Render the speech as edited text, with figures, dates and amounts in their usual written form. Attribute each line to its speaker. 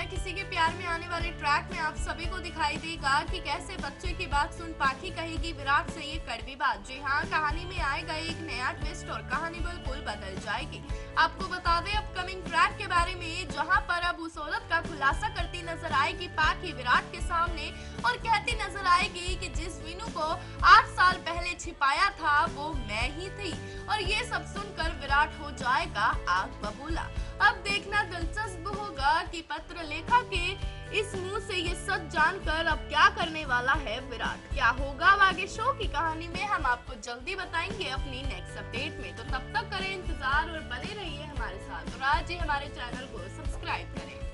Speaker 1: किसी के प्यार में आने वाले ट्रैक में आप सभी को दिखाई देगा कि कैसे बच्चे की बात सुन पाखी कहेगी विराट से ये कड़वी बात। जी हाँ, कहानी में आएगा एक नया ट्विस्ट और कहानी बिल्कुल बदल जाएगी। आपको बता दें अपकमिंग ट्रैक के बारे में, जहां पर अब उस औरत का खुलासा करती नजर आएगी पाखी विराट के सामने और कहती नजर आएगी कि जिस वीनू को 8 साल पहले छिपाया था वो मैं ही थी। और ये सब सुनकर विराट हो जाएगा आग बबूला। अब देखना दिलचस्प होगा कि पत्र लेखक के इस मुंह से ये सच जानकर अब क्या करने वाला है विराट। क्या होगा अब आगे शो की कहानी में, हम आपको जल्दी बताएंगे अपनी नेक्स्ट अपडेट में। तो तब तक करें इंतजार और बने रहिए हमारे साथ और आज ही हमारे चैनल को सब्सक्राइब करें।